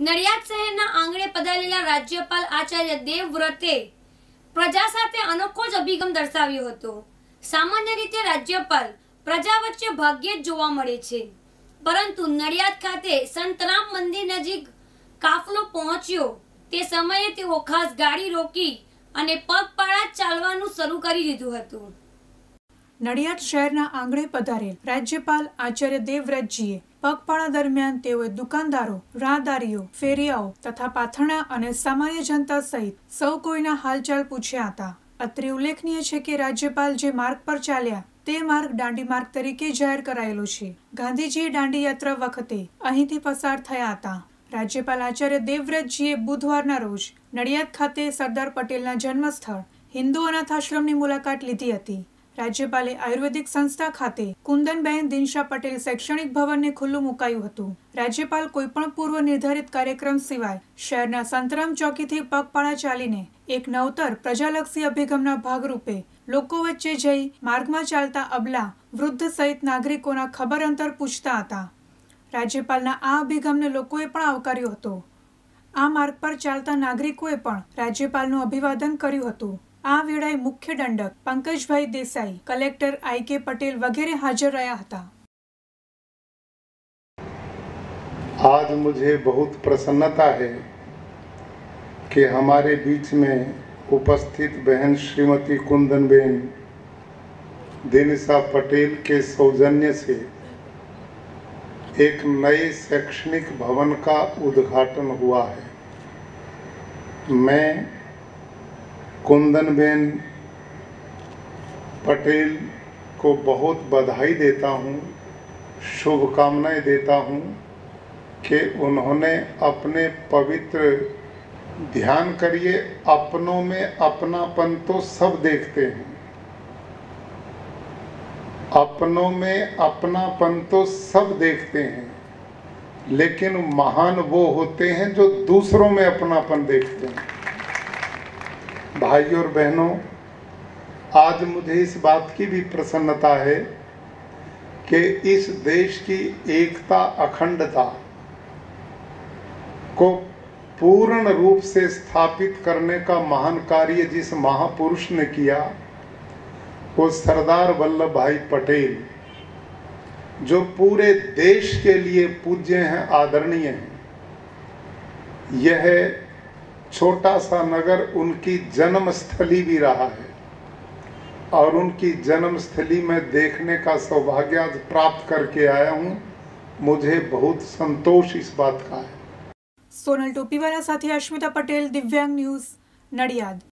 નડિયાદ શહેરના આંગણે પધારેલા રાજ્યપાલ આચાર્ય દેવવ્રતે પ્રજા સાથે અનોખો જ અભિગમ દર્શાવ્યો હતો। સામાન્ય રીતે રાજ્યપાલ પ્રજા વચ્ચે ભાગ્યે જ જોવા મળે છે, પરંતુ નડિયાદ ખાતે સંત રામ મંદિર નજીક કાફલો પહોંચ્યો તે સમયે તેઓ ખાસ ગાડી રોકી અને પગપાળા ચાલવાનું શરૂ કરી દીધું હતું। નડિયાદ શહેરના આંગણે પધારેલ રાજ્યપાલ આચાર્ય દેવવ્રતજીએ પગપાળા દરમિયાન તેઓએ દુકાનદારો, રાહદારીઓ, ફેરિયાઓ તથા પાથરણા અને સામાન્ય જનતા સહિત સૌ કોઈના હાલચાલ પૂછ્યા હતા। અત્રે ઉલ્લેખનીય છે કે રાજ્યપાલ જે માર્ગ પર ચાલ્યા તે માર્ગ દાંડી માર્ગ તરીકે જાહેર કરાયેલો છે। ગાંધીજી દાંડી યાત્રા વખતે અહીંથી પસાર થયા હતા। રાજ્યપાલ આચાર્ય દેવવ્રતજીએ બુધવારના રોજ નડિયાદ ખાતે સરદાર પટેલના જન્મસ્થળ હિન્દુ અનાથ આશ્રમની મુલાકાત લીધી હતી। રાજ્યપાલે આયુર્વેદિક સંસ્થા ખાતે કુંદનબેન દિનશા પટેલ શૈક્ષણિક ભવનને ખુલ્લું મુકાયું હતું। રાજ્યપાલ કોઈપણ પૂર્વ નિર્ધારિત કાર્યક્રમ સિવાય શહેરના સંતરામ ચોકીથી પગપાળા ચાલીને એક નવતર પ્રજાલક્ષી અભિગમના ભાગરૂપે લોકો વચ્ચે જઈ માર્ગમાં ચાલતા અબલા, વૃદ્ધ સહિત નાગરિકોના ખબર અંતર પૂછતા હતા। રાજ્યપાલના આ અભિગમને લોકોએ પણ આવકાર્યો હતો। આ માર્ગ પર ચાલતા નાગરિકોએ પણ રાજ્યપાલનું અભિવાદન કર્યું હતું। આ વેળાએ મુખ્ય દંડક પંકજભાઈ દેસાઈ, કલેક્ટર આઈ.કે. પટેલ વગેરે હાજર રહ્યા હતા। आज मुझे बहुत प्रसन्नता है कि हमारे बीच में उपस्थित बहन श्रीमती कुंदनबेन दिनशा पटेल के सौजन्य से एक नए शैक्षणिक भवन का उद्घाटन हुआ है। मैं कुंदनबेन पटेल को बहुत बधाई देता हूँ, शुभकामनाएं देता हूँ कि उन्होंने अपने पवित्र, ध्यान करिए, अपनों में अपनापन तो सब देखते हैं, अपनों में अपनापन तो सब देखते हैं, लेकिन महान वो होते हैं जो दूसरों में अपनापन देखते हैं। भाइयों और बहनों, आज मुझे इस बात की भी प्रसन्नता है कि इस देश की एकता, अखंडता को पूर्ण रूप से स्थापित करने का महान कार्य जिस महापुरुष ने किया वो सरदार वल्लभ भाई पटेल, जो पूरे देश के लिए पूज्य हैं, आदरणीय हैं। यह छोटा सा नगर उनकी जन्मस्थली भी रहा है और उनकी जन्मस्थली में देखने का सौभाग्य आज प्राप्त करके आया हूँ। मुझे बहुत संतोष इस बात का है। सोनल टोपीवाला साथी अश्मिता पटेल, दिव्यांग न्यूज, नडियाद।